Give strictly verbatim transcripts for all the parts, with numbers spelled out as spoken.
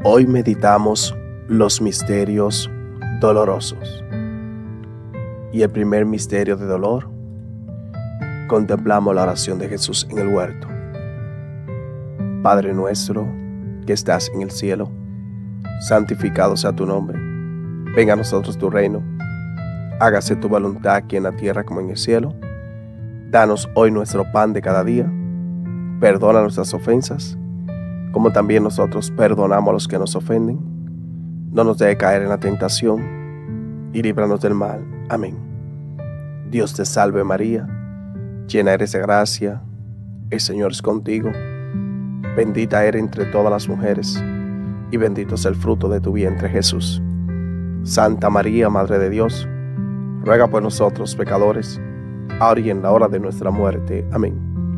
Hoy meditamos los misterios dolorosos. Y el primer misterio de dolor, contemplamos la oración de Jesús en el huerto. Padre nuestro que estás en el cielo, santificado sea tu nombre. Venga a nosotros tu reino. Hágase tu voluntad aquí en la tierra como en el cielo. Danos hoy nuestro pan de cada día. Perdona nuestras ofensas, como también nosotros perdonamos a los que nos ofenden. No nos dejes caer en la tentación, y líbranos del mal. Amén. Dios te salve María, llena eres de gracia, el Señor es contigo. Bendita eres entre todas las mujeres, y bendito es el fruto de tu vientre Jesús. Santa María, Madre de Dios, ruega por nosotros pecadores, ahora y en la hora de nuestra muerte. Amén.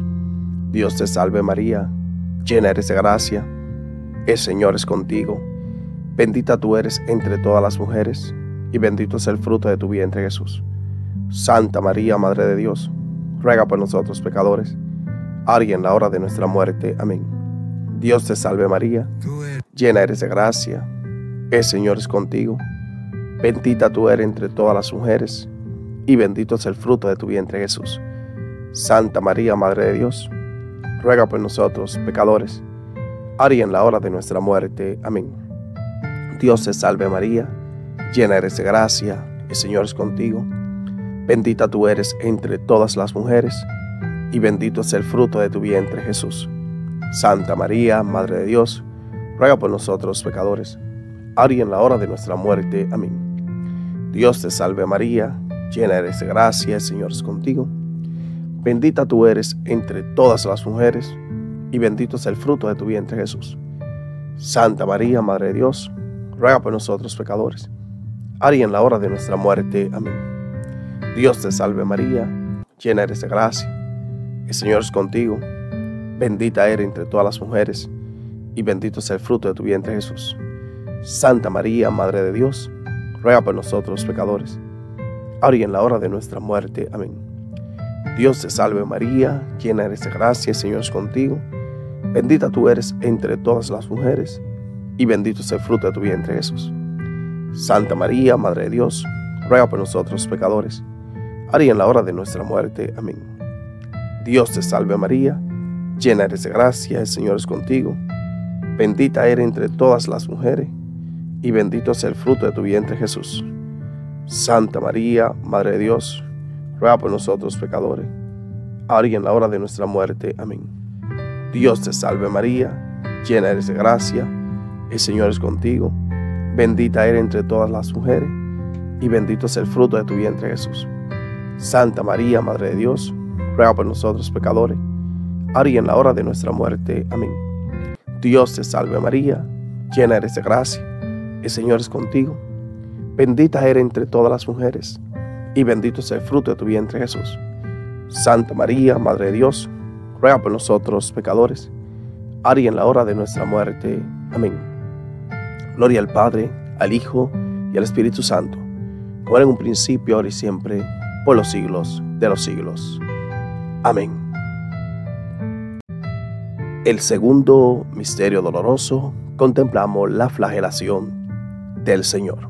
Dios te salve María, llena eres de gracia, el Señor es contigo. Bendita tú eres entre todas las mujeres, y bendito es el fruto de tu vientre Jesús. Santa María, Madre de Dios, ruega por nosotros pecadores, ahora y en la hora de nuestra muerte. Amén. Dios te salve María, llena eres de gracia, el Señor es contigo. Bendita tú eres entre todas las mujeres, y bendito es el fruto de tu vientre Jesús. Santa María, Madre de Dios, ruega por nosotros pecadores, ahora y en la hora de nuestra muerte. Amén. Dios te salve María, llena eres de gracia, el Señor es contigo. Bendita tú eres entre todas las mujeres, y bendito es el fruto de tu vientre Jesús. Santa María, Madre de Dios, ruega por nosotros pecadores, ahora y en la hora de nuestra muerte. Amén. Dios te salve María, llena eres de gracia, el Señor es contigo. Bendita tú eres entre todas las mujeres, y bendito es el fruto de tu vientre Jesús. Santa María, Madre de Dios, ruega por nosotros pecadores, ahora y en la hora de nuestra muerte. Amén. Dios te salve María, llena eres de gracia, el Señor es contigo. Bendita eres entre todas las mujeres, y bendito es el fruto de tu vientre Jesús. Santa María, Madre de Dios, ruega por nosotros pecadores, ahora y en la hora de nuestra muerte. Amén. Dios te salve María, llena eres de gracia, el Señor es contigo. Bendita tú eres entre todas las mujeres, y bendito es el fruto de tu vientre Jesús. Santa María, Madre de Dios, ruega por nosotros pecadores, ahora y en la hora de nuestra muerte. Amén. Dios te salve María, llena eres de gracia, el Señor es contigo. Bendita eres entre todas las mujeres, y bendito es el fruto de tu vientre Jesús. Santa María, Madre de Dios, ruega por nosotros pecadores, ahora y en la hora de nuestra muerte. Amén. Dios te salve María, llena eres de gracia, el Señor es contigo. Bendita eres entre todas las mujeres, y bendito es el fruto de tu vientre Jesús. Santa María, Madre de Dios, ruega por nosotros pecadores, ahora y en la hora de nuestra muerte. Amén. Dios te salve María, llena eres de gracia, el Señor es contigo. Bendita eres entre todas las mujeres, y bendito es el fruto de tu vientre Jesús. Santa María, Madre de Dios, ruega por nosotros pecadores, ahora y en la hora de nuestra muerte. Amén. Gloria al Padre, al Hijo y al Espíritu Santo, como era en un principio, ahora y siempre, por los siglos de los siglos. Amén. El segundo misterio doloroso, contemplamos la flagelación del Señor.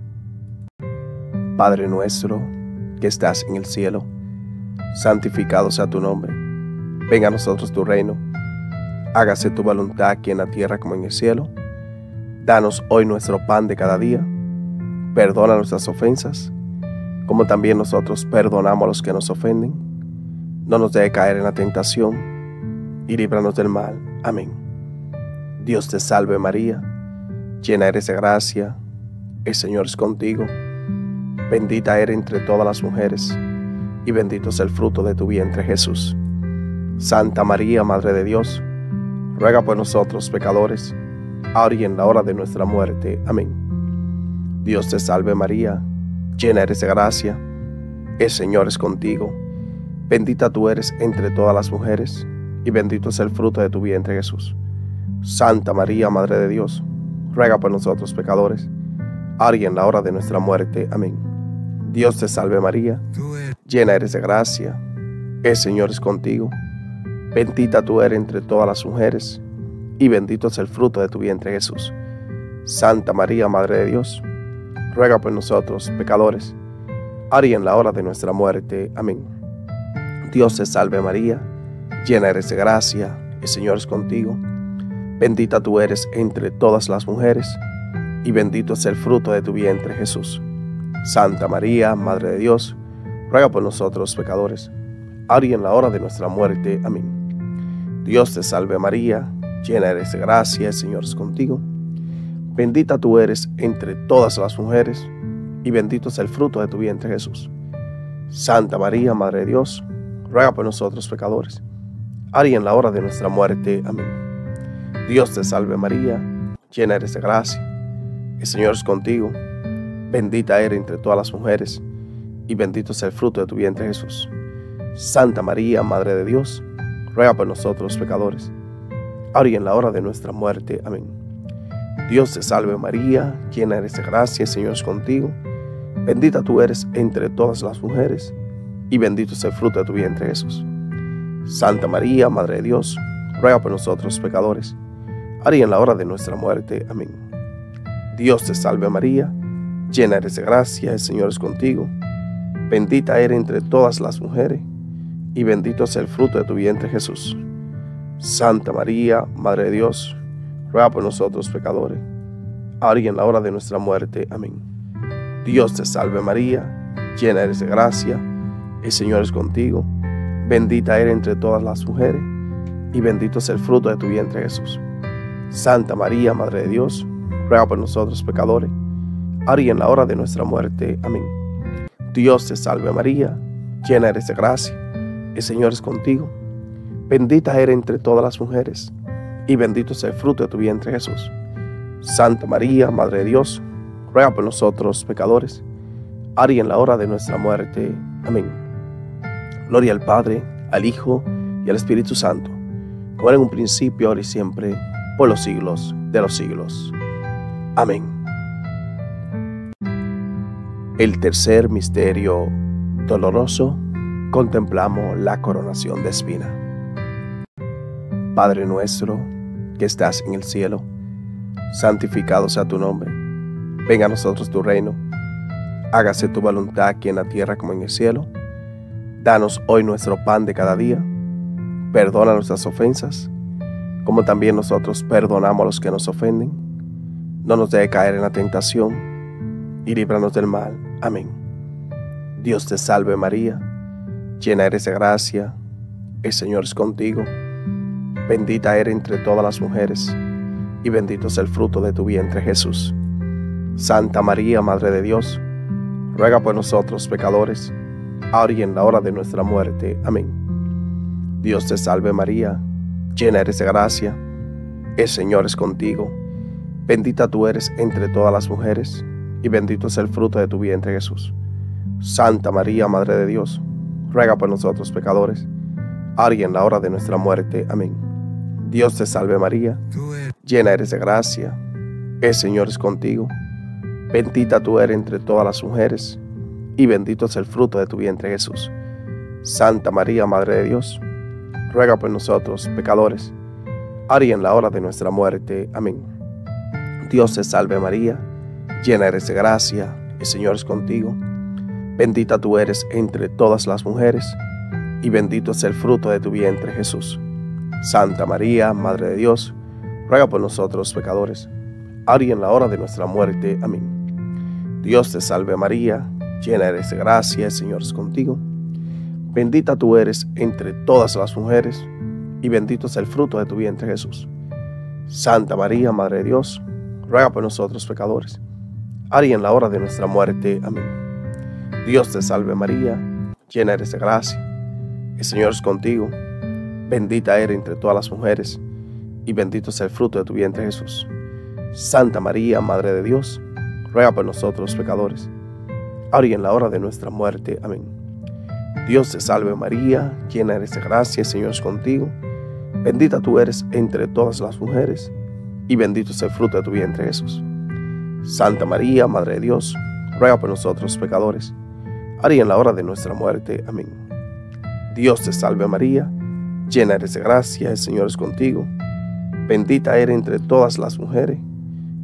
Padre nuestro que estás en el cielo, santificado sea tu nombre. Venga a nosotros tu reino. Hágase tu voluntad aquí en la tierra como en el cielo. Danos hoy nuestro pan de cada día. Perdona nuestras ofensas, como también nosotros perdonamos a los que nos ofenden. No nos dejes caer en la tentación, y líbranos del mal. Amén. Dios te salve María, llena eres de gracia, el Señor es contigo. Bendita eres entre todas las mujeres, y bendito es el fruto de tu vientre Jesús. Santa María, Madre de Dios, ruega por nosotros pecadores, ahora y en la hora de nuestra muerte. Amén. Dios te salve María, llena eres de gracia, el Señor es contigo. Bendita tú eres entre todas las mujeres, y bendito es el fruto de tu vientre Jesús. Santa María, Madre de Dios, ruega por nosotros pecadores, ahora y en la hora de nuestra muerte. Amén. Dios te salve María, llena eres de gracia, el Señor es contigo. Bendita tú eres entre todas las mujeres, y bendito es el fruto de tu vientre Jesús. Santa María, Madre de Dios, ruega por nosotros pecadores, ahora y en la hora de nuestra muerte. Amén. Dios te salve María, llena eres de gracia, el Señor es contigo. Bendita tú eres entre todas las mujeres, y bendito es el fruto de tu vientre, Jesús. Santa María, Madre de Dios, ruega por nosotros pecadores, ahora y en la hora de nuestra muerte. Amén. Dios te salve María, llena eres de gracia, el Señor es contigo. Bendita tú eres entre todas las mujeres, y bendito es el fruto de tu vientre, Jesús. Santa María, Madre de Dios, ruega por nosotros pecadores, ahora y en la hora de nuestra muerte. Amén. Dios te salve María, llena eres de gracia, el Señor es contigo. Bendita eres entre todas las mujeres, y bendito es el fruto de tu vientre, Jesús. Santa María, Madre de Dios, ruega por nosotros pecadores, ahora y en la hora de nuestra muerte. Amén. Dios te salve María, llena eres de gracia, el Señor es contigo. Bendita tú eres entre todas las mujeres, y bendito es el fruto de tu vientre, Jesús. Santa María, Madre de Dios, ruega por nosotros pecadores, ahora y en la hora de nuestra muerte. Amén. Dios te salve María, llena eres de gracia, el Señor es contigo. Bendita eres entre todas las mujeres, y bendito es el fruto de tu vientre, Jesús. Santa María, Madre de Dios, ruega por nosotros pecadores, ahora y en la hora de nuestra muerte. Amén. Dios te salve María, llena eres de gracia, el Señor es contigo. Bendita eres entre todas las mujeres, y bendito es el fruto de tu vientre, Jesús. Santa María, Madre de Dios, ruega por nosotros pecadores, ahora y en la hora de nuestra muerte. Amén. Dios te salve María, llena eres de gracia, el Señor es contigo. Bendita eres entre todas las mujeres, y bendito es el fruto de tu vientre, Jesús. Santa María, Madre de Dios, ruega por nosotros pecadores, ahora y en la hora de nuestra muerte. Amén. Gloria al Padre, al Hijo y al Espíritu Santo, como era en un principio, ahora y siempre, por los siglos de los siglos. Amén. El tercer misterio doloroso, contemplamos la coronación de espina. Padre nuestro, que estás en el cielo, santificado sea tu nombre. Venga a nosotros tu reino. Hágase tu voluntad aquí en la tierra como en el cielo. Danos hoy nuestro pan de cada día. Perdona nuestras ofensas, como también nosotros perdonamos a los que nos ofenden. No nos dejes caer en la tentación, y líbranos del mal. Amén. Dios te salve María, llena eres de gracia, el Señor es contigo. Bendita eres entre todas las mujeres, y bendito es el fruto de tu vientre, Jesús. Santa María, Madre de Dios, ruega por nosotros pecadores, ahora y en la hora de nuestra muerte. Amén. Dios te salve María, llena eres de gracia, el Señor es contigo. Bendita tú eres entre todas las mujeres, y bendito es el fruto de tu vientre, Jesús. Santa María, Madre de Dios, ruega por nosotros pecadores, ahora y en la hora de nuestra muerte. Amén. Dios te salve María, llena eres de gracia, el Señor es contigo. Bendita tú eres entre todas las mujeres, y bendito es el fruto de tu vientre, Jesús. Santa María, Madre de Dios, ruega por nosotros pecadores, ahora y en la hora de nuestra muerte. Amén. Dios te salve María, llena eres de gracia, el Señor es contigo. Bendita tú eres entre todas las mujeres, y bendito es el fruto de tu vientre, Jesús. Santa María, Madre de Dios, ruega por nosotros pecadores, ahora y en la hora de nuestra muerte. Amén. Dios te salve María, llena eres de gracia, el Señor es contigo. Bendita tú eres entre todas las mujeres, y bendito es el fruto de tu vientre, Jesús. Santa María, Madre de Dios, ruega por nosotros pecadores, ahora y en la hora de nuestra muerte. Amén. Dios te salve María, llena eres de gracia, el Señor es contigo. Bendita eres entre todas las mujeres, y bendito es el fruto de tu vientre, Jesús. Santa María, Madre de Dios, ruega por nosotros pecadores, ahora y en la hora de nuestra muerte. Amén. Dios te salve María, llena eres de gracia, el Señor es contigo. Bendita tú eres entre todas las mujeres, y bendito es el fruto de tu vientre, Jesús. Santa María, Madre de Dios, ruega por nosotros pecadores, ahora y en la hora de nuestra muerte. Amén. Dios te salve María, llena eres de gracia, el Señor es contigo. Bendita eres entre todas las mujeres,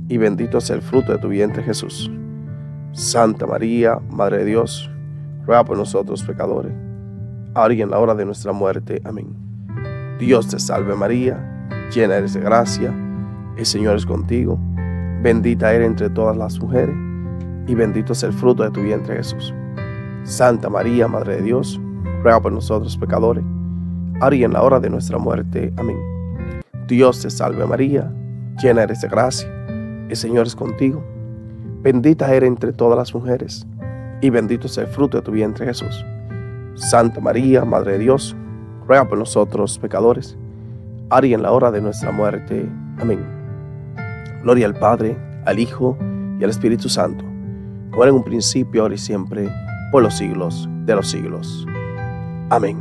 y bendito es el fruto de tu vientre, Jesús. Santa María, Madre de Dios, ruega por nosotros pecadores, ahora y en la hora de nuestra muerte. Amén. Dios te salve María, llena eres de gracia, el Señor es contigo, bendita eres entre todas las mujeres, y bendito es el fruto de tu vientre, Jesús. Santa María, Madre de Dios, ruega por nosotros pecadores, ahora y en la hora de nuestra muerte. Amén. Dios te salve María, llena eres de gracia, el Señor es contigo, bendita eres entre todas las mujeres, y bendito es el fruto de tu vientre, Jesús. Santa María, Madre de Dios, ruega por nosotros pecadores, ahora y en la hora de nuestra muerte. Amén. Gloria al Padre, al Hijo y al Espíritu Santo, como era en un principio, ahora y siempre, por los siglos de los siglos. Amén.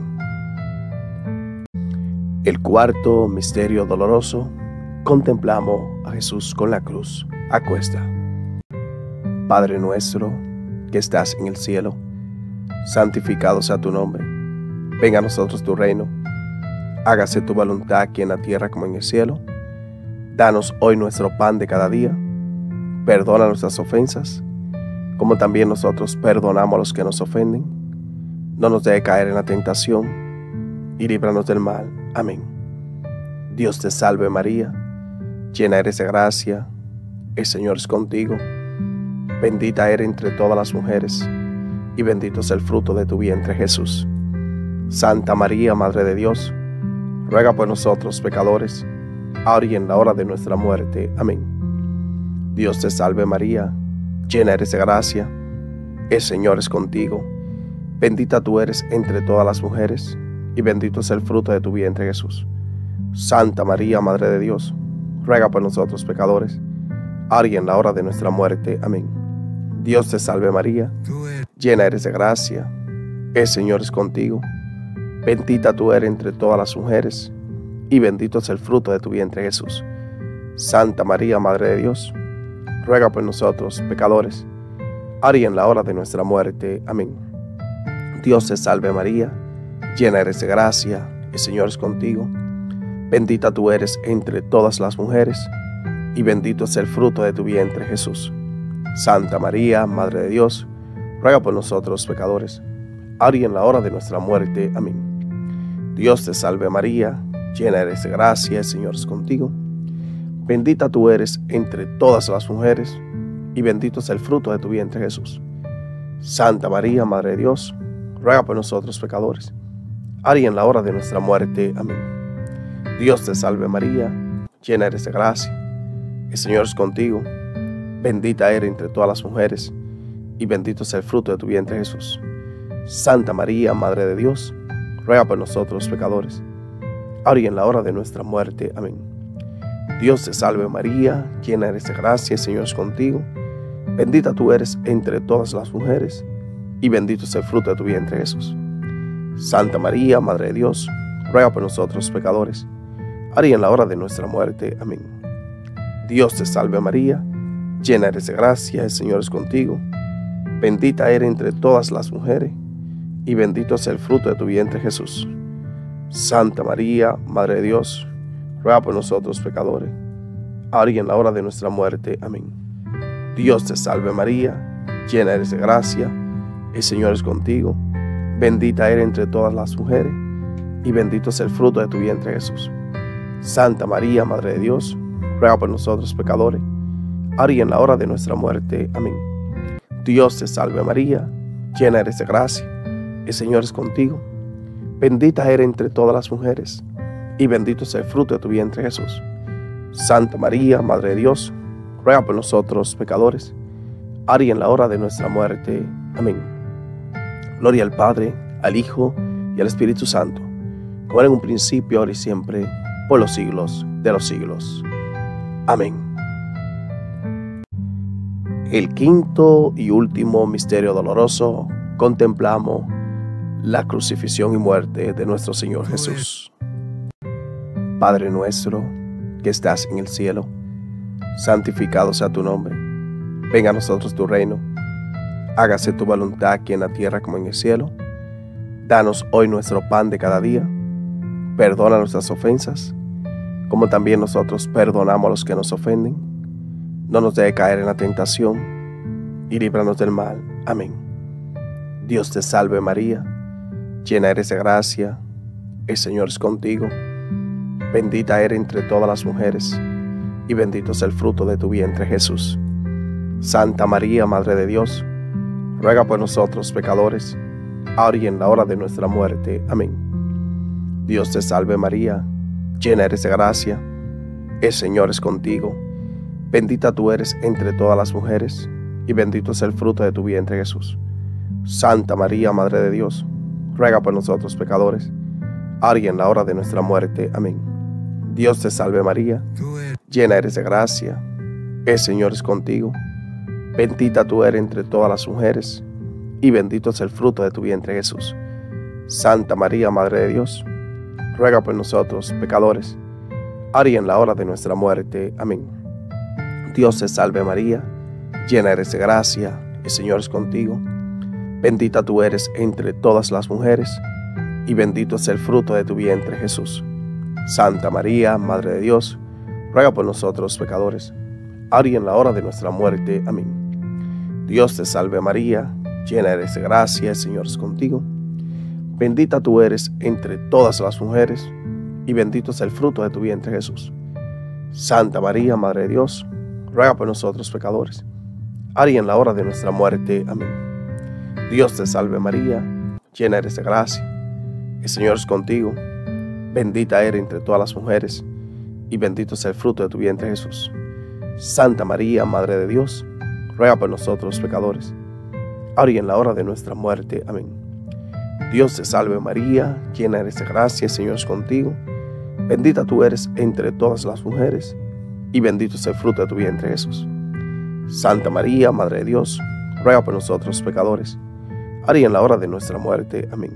El cuarto misterio doloroso, contemplamos a Jesús con la cruz a cuesta. Padre nuestro, que estás en el cielo, santificado sea tu nombre. Venga a nosotros tu reino. Hágase tu voluntad aquí en la tierra como en el cielo. Danos hoy nuestro pan de cada día. Perdona nuestras ofensas, como también nosotros perdonamos a los que nos ofenden. No nos dejes caer en la tentación, y líbranos del mal. Amén. Dios te salve María, llena eres de gracia, el Señor es contigo. Bendita eres entre todas las mujeres, y bendito es el fruto de tu vientre, Jesús. Santa María, Madre de Dios, ruega por nosotros pecadores, ahora y en la hora de nuestra muerte. Amén. Dios te salve María, llena eres de gracia, el Señor es contigo. Bendita tú eres entre todas las mujeres, y bendito es el fruto de tu vientre, Jesús. Santa María, Madre de Dios, ruega por nosotros pecadores, ahora y en la hora de nuestra muerte. Amén. Dios te salve María, llena eres de gracia, el Señor es contigo. Bendita tú eres entre todas las mujeres, y bendito es el fruto de tu vientre, Jesús. Santa María, Madre de Dios, ruega por nosotros pecadores, ahora y en la hora de nuestra muerte. Amén. Dios te salve María, llena eres de gracia, el Señor es contigo. Bendita tú eres entre todas las mujeres, y bendito es el fruto de tu vientre, Jesús. Santa María, Madre de Dios, ruega por nosotros pecadores, ahora y en la hora de nuestra muerte. Amén. Dios te salve María, llena eres de gracia, el Señor es contigo. Bendita tú eres entre todas las mujeres, y bendito es el fruto de tu vientre, Jesús. Santa María, Madre de Dios, ruega por nosotros pecadores, ahora y en la hora de nuestra muerte. Amén. Dios te salve María, llena eres de gracia, el Señor es contigo. Bendita eres entre todas las mujeres, y bendito es el fruto de tu vientre, Jesús. Santa María, Madre de Dios, ruega por nosotros pecadores, ahora y en la hora de nuestra muerte. Amén. Dios te salve María, llena eres de gracia, el Señor es contigo. Bendita tú eres entre todas las mujeres, y bendito es el fruto de tu vientre, Jesús. Santa María, Madre de Dios, ruega por nosotros pecadores, ahora y en la hora de nuestra muerte. Amén. Dios te salve María, llena eres de gracia, el Señor es contigo. Bendita eres entre todas las mujeres, y bendito es el fruto de tu vientre, Jesús. Santa María, Madre de Dios, ruega por nosotros pecadores, ahora y en la hora de nuestra muerte. Amén. Dios te salve María, llena eres de gracia, el Señor es contigo. Bendita eres entre todas las mujeres, y bendito es el fruto de tu vientre, Jesús. Santa María, Madre de Dios, ruega por nosotros pecadores, ahora y en la hora de nuestra muerte. Amén. Dios te salve María, llena eres de gracia, el Señor es contigo. Bendita eres entre todas las mujeres, y bendito es el fruto de tu vientre, Jesús. Santa María, Madre de Dios, ruega por nosotros pecadores, ahora y en la hora de nuestra muerte. Amén. Gloria al Padre, al Hijo y al Espíritu Santo, como era en un principio, ahora y siempre, por los siglos de los siglos. Amén. El quinto y último misterio doloroso, contemplamos la crucifixión y muerte de nuestro Señor Jesús. Padre nuestro, que estás en el cielo, santificado sea tu nombre. Venga a nosotros tu reino. Hágase tu voluntad aquí en la tierra como en el cielo. Danos hoy nuestro pan de cada día. Perdona nuestras ofensas, como también nosotros perdonamos a los que nos ofenden. no nos deje caer en la tentación, y líbranos del mal. Amén. Dios te salve María, llena eres de gracia, el Señor es contigo. Bendita eres entre todas las mujeres, y bendito es el fruto de tu vientre Jesús. Santa María, Madre de Dios, ruega por nosotros pecadores, ahora y en la hora de nuestra muerte. Amén. Dios te salve María, llena eres de gracia, el Señor es contigo. Bendita tú eres entre todas las mujeres, y bendito es el fruto de tu vientre Jesús. Santa María, Madre de Dios, ruega por nosotros pecadores, ahora y en la hora de nuestra muerte. Amén. Dios te salve María, llena eres de gracia, el Señor es contigo. Bendita tú eres entre todas las mujeres, y bendito es el fruto de tu vientre Jesús. Santa María, Madre de Dios, ruega por nosotros pecadores, ahora y en la hora de nuestra muerte. Amén. Dios te salve María, llena eres de gracia, el Señor es contigo. Bendita tú eres entre todas las mujeres, y bendito es el fruto de tu vientre Jesús. Santa María, Madre de Dios, ruega por nosotros pecadores, ahora y en la hora de nuestra muerte. Amén. Dios te salve María, llena eres de gracia, el Señor es contigo. Bendita tú eres entre todas las mujeres, y bendito es el fruto de tu vientre Jesús. Santa María, Madre de Dios, ruega por nosotros pecadores, ahora y en la hora de nuestra muerte. Amén. Dios te salve María, llena eres de gracia, el Señor es contigo. Bendita eres entre todas las mujeres, y bendito es el fruto de tu vientre Jesús. Santa María, Madre de Dios, ruega por nosotros pecadores, ahora y en la hora de nuestra muerte. Amén. Dios te salve María, llena eres de gracia, el Señor es contigo. Bendita tú eres entre todas las mujeres, y bendito es el fruto de tu vientre Jesús. Santa María, Madre de Dios, ruega por nosotros pecadores, ahora y en la hora de nuestra muerte. Amén.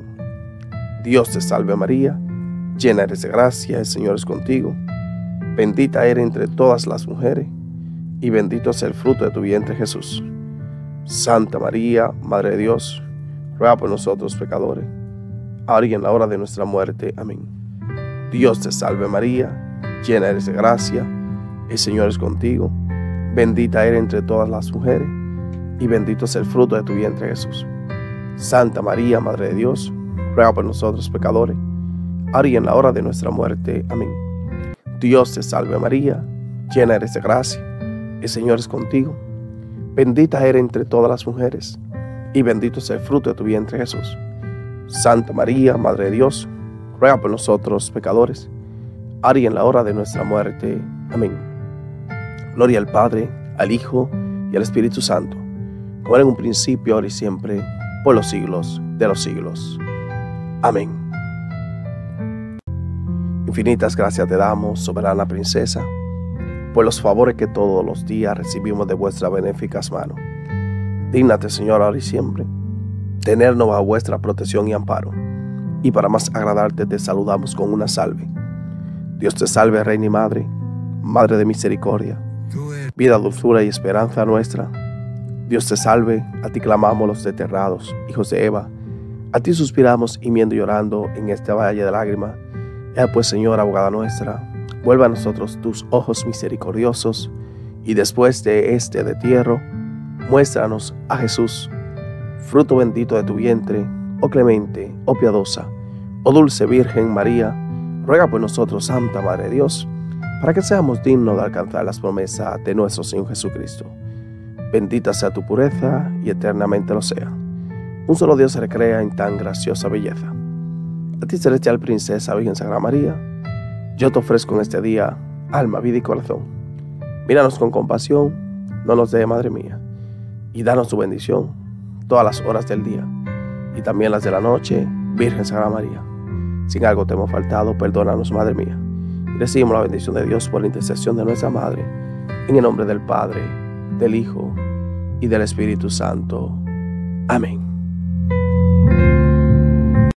Dios te salve María, llena eres de gracia, el Señor es contigo. Bendita eres entre todas las mujeres, y bendito es el fruto de tu vientre Jesús. Santa María, Madre de Dios, ruega por nosotros pecadores, ahora y en la hora de nuestra muerte. Amén. Dios te salve María, llena eres de gracia, el Señor es contigo. Bendita eres entre todas las mujeres, y bendito es el fruto de tu vientre Jesús. Santa María, Madre de Dios, ruega por nosotros pecadores, ahora y en la hora de nuestra muerte. Amén. Dios te salve María, llena eres de gracia, el Señor es contigo. Bendita eres entre todas las mujeres, y bendito es el fruto de tu vientre Jesús. Santa María, Madre de Dios, ruega por nosotros pecadores, ahora y en la hora de nuestra muerte. Amén. Gloria al Padre, al Hijo y al Espíritu Santo, como era en un principio, ahora y siempre, por los siglos de los siglos. Amén. Infinitas gracias te damos, soberana princesa, por los favores que todos los días recibimos de vuestras benéficas manos. Dígnate, Señor, ahora y siempre, tenernos bajo vuestra protección y amparo, y para más agradarte te saludamos con una salve. Dios te salve, Reina y Madre, Madre de misericordia, vida, dulzura y esperanza nuestra. Dios te salve, a ti clamamos los desterrados, hijos de Eva, a ti suspiramos gimiendo y llorando en este valle de lágrimas. Ya pues, Señor, abogada nuestra, vuelve a nosotros tus ojos misericordiosos, y después de este destierro, muéstranos a Jesús, fruto bendito de tu vientre, oh clemente, oh piadosa, oh dulce Virgen María. Ruega por nosotros, Santa Madre de Dios, para que seamos dignos de alcanzar las promesas de nuestro Señor Jesucristo. Bendita sea tu pureza, y eternamente lo sea. Un solo Dios se recrea en tan graciosa belleza. A ti, celestial princesa, Virgen Sagrada María, yo te ofrezco en este día alma, vida y corazón. Míranos con compasión, no nos dejes, Madre mía, y danos tu bendición todas las horas del día, y también las de la noche, Virgen Sagrada María. Si en algo te hemos faltado, perdónanos, Madre mía, y recibimos la bendición de Dios por la intercesión de nuestra Madre, en el nombre del Padre, del Hijo y del Espíritu Santo. Amén.